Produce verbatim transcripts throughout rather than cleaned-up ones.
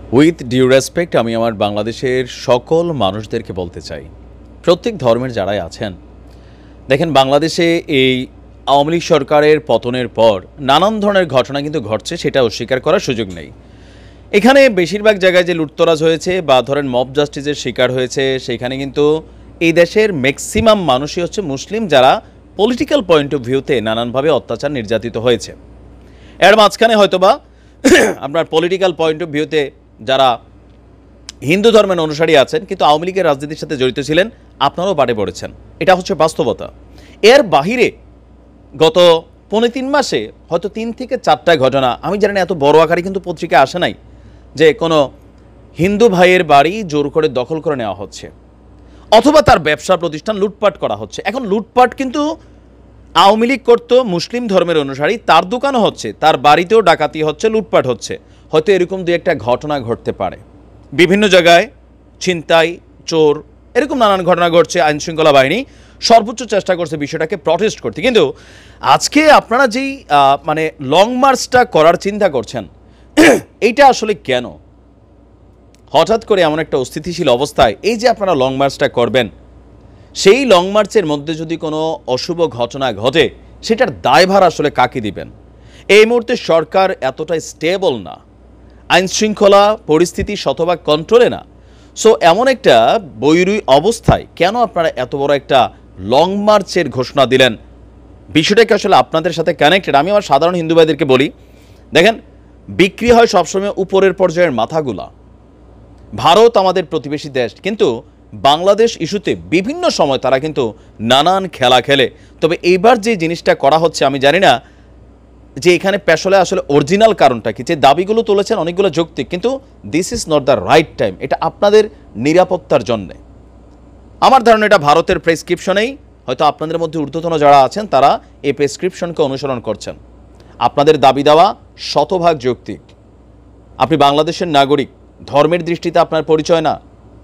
With due respect আমি আমার বাংলাদেশের সকল মানুষদেরকে বলতে চাই, প্রত্যেক ধর্মের যারাই আছেন, দেখেন বাংলাদেশে এই আওয়ামী লীগ সরকারের পতনের পর নানান ধরনের ঘটনা কিন্তু ঘটছে, সেটা অস্বীকার করার সুযোগ নেই। এখানে বেশিরভাগ জায়গায় যে লুটতরাজ হয়েছে বা ধরেন মব জাস্টিসের শিকার হয়েছে, সেখানে কিন্তু এই দেশের ম্যাক্সিমাম মানুষই হচ্ছে মুসলিম, যারা পলিটিক্যাল পয়েন্ট অফ ভিউতে নানানভাবে অত্যাচার নির্যাতিত হয়েছে। এর মাঝখানে হয়তোবা আপনার পলিটিক্যাল পয়েন্ট অফ ভিউতে যারা হিন্দু ধর্মের অনুসারী আছেন কিন্তু আওয়ামী লীগের রাজনীতির সাথে জড়িত ছিলেন, আপনারাও বাটে পড়েছেন। এটা হচ্ছে বাস্তবতা। এর বাহিরে গত পৌনে তিন মাসে হয়তো তিন থেকে চারটা ঘটনা, আমি জানি না এত বড় আকারে কিন্তু পত্রিকায় আসে নাই, যে কোনো হিন্দু ভাইয়ের বাড়ি জোর করে দখল করে নেওয়া হচ্ছে অথবা তার ব্যবসা প্রতিষ্ঠান লুটপাট করা হচ্ছে। এখন লুটপাট কিন্তু আওয়ামী লীগ করতো, মুসলিম ধর্মের অনুসারী, তার দোকানও হচ্ছে, তার বাড়িতেও ডাকাতি হচ্ছে, লুটপাট হচ্ছে। হয়তো এরকম দু একটা ঘটনা ঘটতে পারে, বিভিন্ন জায়গায় ছিনতাই, চোর, এরকম নানান ঘটনা ঘটছে। আইনশৃঙ্খলা বাহিনী সর্বোচ্চ চেষ্টা করছে বিষয়টাকে প্রটেস্ট করতে। কিন্তু আজকে আপনারা যেই মানে লং মার্চটা করার চিন্তা করছেন, এইটা আসলে কেন? হঠাৎ করে এমন একটা অস্থিতিশীল অবস্থায় এই যে আপনারা লং মার্চটা করবেন, সেই লং মার্চের মধ্যে যদি কোনো অশুভ ঘটনা ঘটে, সেটার দায়ভার আসলে কাকে দিবেন? এই মুহূর্তে সরকার এতটাই স্টেবল না, আইনশৃঙ্খলা পরিস্থিতি শতভাগ কন্ট্রোলে না। সো এমন একটা বৈরী অবস্থায় কেন আপনারা এত বড় একটা লং মার্চের ঘোষণা দিলেন? বিষয়টাকে আসলে আপনাদের সাথে কানেক্টেড। আমি আমার সাধারণ হিন্দু ভাইদেরকে বলি, দেখেন বিক্রি হয় সবসময় উপরের পর্যায়ের মাথাগুলা। ভারত আমাদের প্রতিবেশী দেশ, কিন্তু বাংলাদেশ ইস্যুতে বিভিন্ন সময় তারা কিন্তু নানান খেলা খেলে। তবে এইবার যে জিনিসটা করা হচ্ছে, আমি জানি না যে এখানে পেছলে আসলে অরিজিনাল কারণটা কি। যে দাবিগুলো তুলেছেন অনেকগুলো যৌক্তিক, কিন্তু this is not the right time. এটা আপনাদের নিরাপত্তার জন্যে। আমার ধারণা এটা ভারতের প্রেসক্রিপশনেই, হয়তো আপনাদের মধ্যে ঊর্ধ্বতন যারা আছেন তারা এই প্রেসক্রিপশনকে অনুসরণ করছেন। আপনাদের দাবি দেওয়া শতভাগ যৌক্তিক। আপনি বাংলাদেশের নাগরিক, ধর্মের দৃষ্টিতে আপনার পরিচয় না।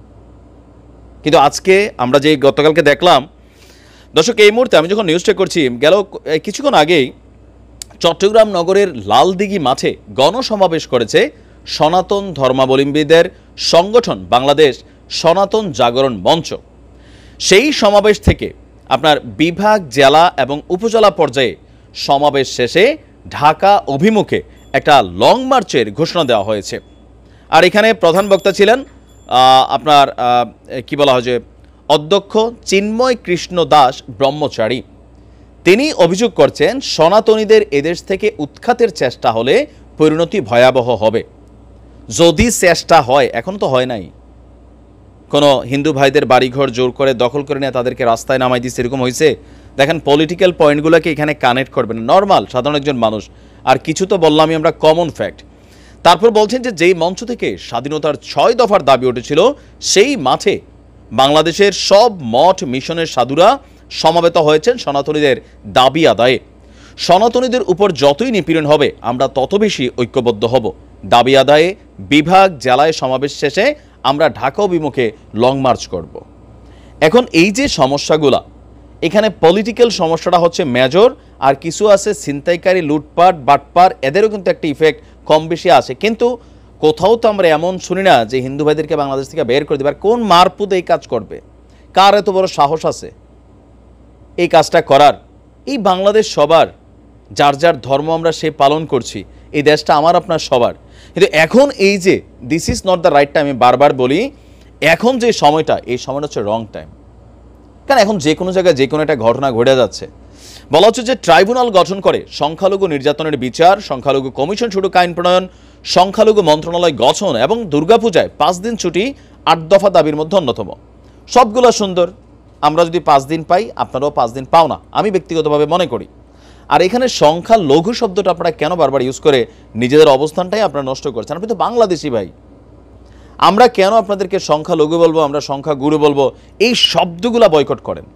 কিন্তু আজকে আমরা যে গতকালকে দেখলাম, দর্শক এই মুহূর্তে আমি যখন নিউজটা করছি, গেল কিছুক্ষণ আগেই চট্টগ্রাম নগরের লালদিঘি মাঠে গণসমাবেশ করেছে সনাতন ধর্মাবলম্বীদের সংগঠন বাংলাদেশ সনাতন জাগরণ মঞ্চ। সেই সমাবেশ থেকে আপনার বিভাগ, জেলা এবং উপজেলা পর্যায়ে সমাবেশ শেষে ঢাকা অভিমুখে একটা লং মার্চের ঘোষণা দেওয়া হয়েছে। আর এখানে প্রধান বক্তা ছিলেন আপনার কি বলা হয় যে অধ্যক্ষ চিন্ময় কৃষ্ণ দাস ব্রহ্মচারী। তিনি অভিযোগ করছেন সনাতনীদের এদেশ থেকে উৎখাতের চেষ্টা হলে পরিণতি ভয়াবহ হবে। যদি চেষ্টা হয়, এখন তো হয় নাই, কোনো হিন্দু ভাইদের বাড়িঘর জোর করে দখল করে নিয়ে তাদেরকে রাস্তায় নামাই দিচ্ছে, এরকম হয়েছে? দেখেন পলিটিক্যাল পয়েন্টগুলোকে এখানে কানেক্ট করবেন নর্মাল সাধারণ একজন মানুষ। আর কিছু তো বললামই আমরা কমন ফ্যাক্ট। তারপর বলছেন যে যেই মঞ্চ থেকে স্বাধীনতার ছয় দফার দাবি উঠেছিল, সেই মাঠে বাংলাদেশের সব মঠ মিশনের সাধুরা সমাবেত হয়েছেন সনাতনীদের দাবি আদায়ে। সনাতনীদের উপর যতই নিপীড়ন হবে, আমরা তত বেশি ঐক্যবদ্ধ হব। দাবি আদায়ে বিভাগ, জেলায় সমাবেশ শেষে আমরা ঢাকা অভিমুখে লং মার্চ করব। এখন এই যে সমস্যাগুলা, এখানে পলিটিক্যাল সমস্যাটা হচ্ছে মেজর, আর কিছু আছে ছিনতাইকারী, লুটপাট, বাটপার, এদেরও কিন্তু একটা ইফেক্ট কম বেশি আছে। কিন্তু কোথাও তো আমরা এমন শুনি না যে হিন্দু ভাইদেরকে বাংলাদেশ থেকে বের করে দেবে। আর কোন মারপুত এই কাজ করবে? কার এত বড় সাহস আছে এই কাজটা করার? এই বাংলাদেশ সবার, যার যার ধর্ম আমরা সে পালন করছি, এই দেশটা আমার আপনার সবার। কিন্তু এখন এই যে this is not the right time, আমি বারবার বলি, এখন যে সময়টা, এই সময়টা হচ্ছে রং টাইম। কারণ এখন যে কোনো জায়গায় যে কোনো একটা ঘটনা ঘটে যাচ্ছে। বলা হচ্ছে যে ট্রাইব্যুনাল গঠন করে সংখ্যালঘু নির্যাতনের বিচার, সংখ্যালঘু কমিশন শুরু আইন প্রণয়ন, সংখ্যালঘু মন্ত্রণালয় গঠন এবং দুর্গাপূজায় পাঁচ দিন ছুটি আট দফা দাবির মধ্যে অন্যতম। সবগুলো সুন্দর। আমরা যদি পাঁচ দিন পাই, আপনারাও পাঁচ দিন পাও না, আমি ব্যক্তিগতভাবে মনে করি। আর এখানে সংখ্যা লঘু শব্দটা আপনারা কেন বারবার ইউজ করে নিজেদের অবস্থানটাই আপনারা নষ্ট করছেন? আপনি তো বাংলাদেশি ভাই। আমরা কেন আপনাদেরকে সংখ্যা লঘু বলবো, আমরা সংখ্যা গুরু বলবো? এই শব্দগুলা বয়কট করেন।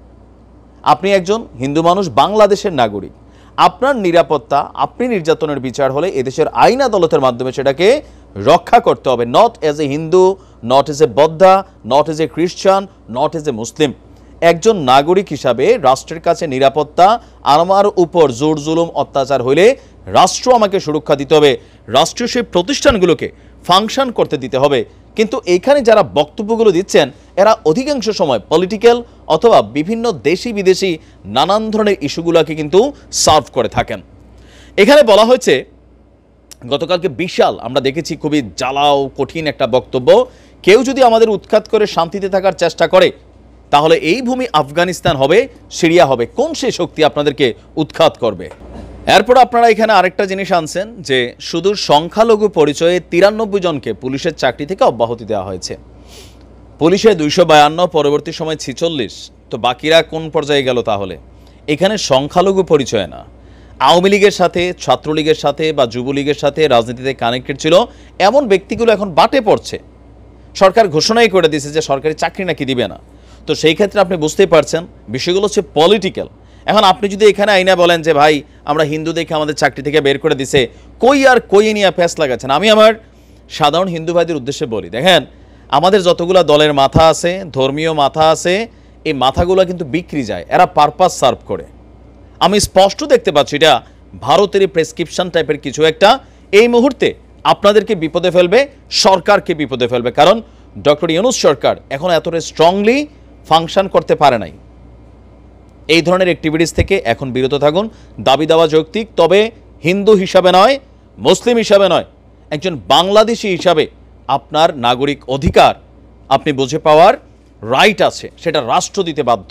আপনি একজন হিন্দু মানুষ, বাংলাদেশের নাগরিক। আপনার নিরাপত্তা, আপনি নির্যাতনের বিচার হলে এদেশের আইন আদালতের মাধ্যমে সেটাকে রক্ষা করতে হবে। Not as a Hindu, not as a বৌদ্ধা, not as a Christian, not as এ মুসলিম। একজন নাগরিক হিসাবে রাষ্ট্রের কাছে নিরাপত্তা, আমার উপর জোর জুলুম অত্যাচার হলে রাষ্ট্র আমাকে সুরক্ষা দিতে হবে। রাষ্ট্রীয় সেই প্রতিষ্ঠানগুলোকে ফাংশন করতে দিতে হবে। কিন্তু এইখানে যারা বক্তব্যগুলো দিচ্ছেন এরা অধিকাংশ সময় পলিটিক্যাল অথবা বিভিন্ন দেশি বিদেশি নানান ধরনের ইস্যুগুলোকে কিন্তু সার্ভ করে থাকেন। এখানে বলা হয়েছে গতকালকে বিশাল আমরা দেখেছি খুবই জ্বালাও কঠিন একটা বক্তব্য, কেউ যদি আমাদের উৎখাত করে শান্তিতে থাকার চেষ্টা করে তাহলে এই ভূমি আফগানিস্তান হবে, সিরিয়া হবে। কোন সে শক্তি আপনাদেরকে উৎখাত করবে? এরপর আপনারা এখানে আরেকটা জিনিস আনছেন যে শুধু সংখ্যালঘু পরিচয়ে তিরানব্বই জনকে পুলিশের চাকরি থেকে অব্যাহতি দেওয়া হয়েছে। পুলিশে দুইশো বায়ান্ন, পরবর্তী সময় ছিচল্লিশ, তো বাকিরা কোন পর্যায়ে গেল তাহলে? এখানে সংখ্যালঘু পরিচয় না, আওয়ামী লীগের সাথে, ছাত্রলীগের সাথে বা যুবলীগের সাথে রাজনীতিতে কানেক্টেড ছিল এমন ব্যক্তিগুলো এখন বাটে পড়ছে। সরকার ঘোষণাই করে দিয়েছে যে সরকারি চাকরি নাকি দিবে না। তো সেই ক্ষেত্রে আপনি বুঝতেই পারছেন বিষয়গুলো হচ্ছে পলিটিক্যাল। এখন আপনি যদি এখানে আইনা বলেন যে ভাই আমরা হিন্দু দেখে আমাদের চাকরি থেকে বের করে দিছে, কই আর কই নিয়ে ফ্যাস লাগাচ্ছেন। আমি আমার সাধারণ হিন্দু ভাইদের উদ্দেশ্যে বলি, দেখেন আমাদের যতগুলো দলের মাথা আছে, ধর্মীয় মাথা আছে, এই মাথাগুলো কিন্তু বিক্রি যায়, এরা পারপাস সার্ভ করে। আমি স্পষ্ট দেখতে পাচ্ছি এটা ভারতেরই প্রেসক্রিপশন টাইপের কিছু একটা এই মুহূর্তে আপনাদেরকে বিপদে ফেলবে, সরকারকে বিপদে ফেলবে। কারণ ডক্টর ইউনূস সরকার এখন এতটা স্ট্রংলি ফাংশন করতে পারে নাই। এই ধরনের অ্যাক্টিভিটিস থেকে এখন বিরত থাকুন। দাবি দেওয়া যৌক্তিক, তবে হিন্দু হিসাবে নয়, মুসলিম হিসাবে নয়, একজন বাংলাদেশি হিসাবে আপনার নাগরিক অধিকার আপনি বুঝে পাওয়ার রাইট আছে, সেটা রাষ্ট্র দিতে বাধ্য।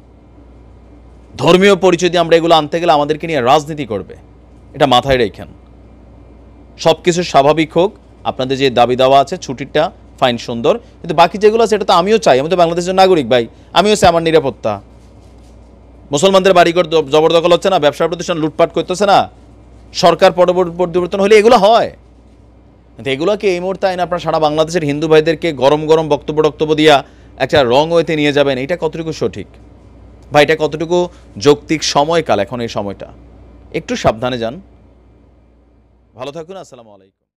ধর্মীয় পরিচয় দিয়ে আমরা এগুলো আনতে গেলে আমাদেরকে নিয়ে রাজনীতি করবে, এটা মাথায় রেখেন। সব কিছু স্বাভাবিক হোক, আপনাদের যে দাবি দেওয়া আছে ছুটিটা ফাইন সুন্দর, কিন্তু বাকি যেগুলো আছে এটা তো আমিও চাই। আমি তো বাংলাদেশের নাগরিক ভাই, আমিও চাই আমার নিরাপত্তা। মুসলমানদের বাড়িঘর জবরদখল হচ্ছে না, ব্যবসা প্রতিষ্ঠান লুটপাট করতেছে না, সরকার পরিবর্তন হলে এগুলো হয়। কিন্তু এগুলোকে এই মুহূর্তে আইন আপনার সারা বাংলাদেশের হিন্দু ভাইদেরকে গরম গরম বক্তব্য বক্তব্য দিয়া একটা রং ওয়েতে নিয়ে যাবেন, এটা কতটুকু সঠিক ভাই? এটা কতটুকু যৌক্তিক সময়কাল এখন এই সময়টা? একটু সাবধানে যান। ভালো থাকুন। আসসালামু আলাইকুম।